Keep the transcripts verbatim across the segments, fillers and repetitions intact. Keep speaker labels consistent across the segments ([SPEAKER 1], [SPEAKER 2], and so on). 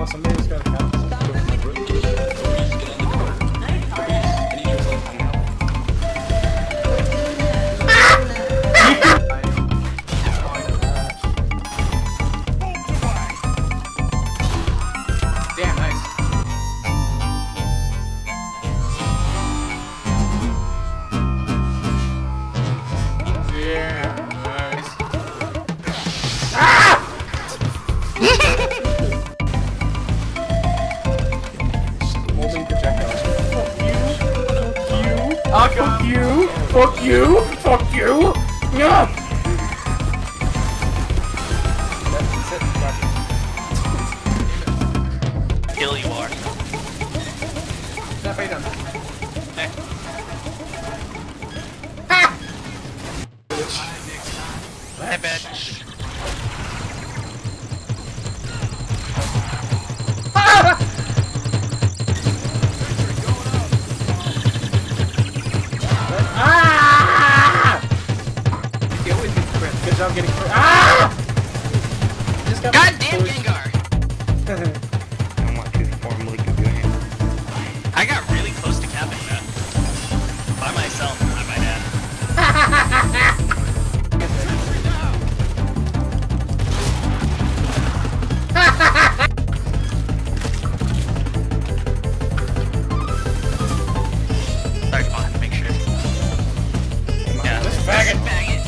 [SPEAKER 1] Oh, somebody just got a couch. Damn, nice. Yeah, nice. Ah! Holding projectiles. Fuck you. Fuck you. Fuck you. Fuck you. Yeah. That's it.
[SPEAKER 2] Kill you are.
[SPEAKER 1] Snap right down.
[SPEAKER 2] Hey.
[SPEAKER 1] Ha!
[SPEAKER 2] Hey, bitch.
[SPEAKER 1] Ah! He always gets crit. Good job getting crit. Ah! Just got
[SPEAKER 2] Goddamn Gengar!
[SPEAKER 3] I want to formally give you a hand.
[SPEAKER 2] I got really close to capping that. By myself, I might add. Sorry, come on, make sure. Yeah,
[SPEAKER 1] This faggot.
[SPEAKER 2] faggot.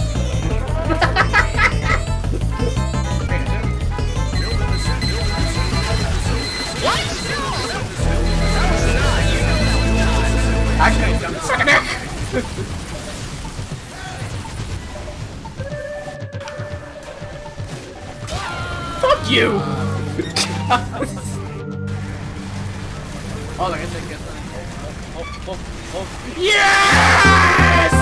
[SPEAKER 2] What? That was not, you know that was not.
[SPEAKER 1] Actually, I jumped. Suck a dick! Fuck you! Oh, they're gonna take it. Oh, oh, oh. Yes!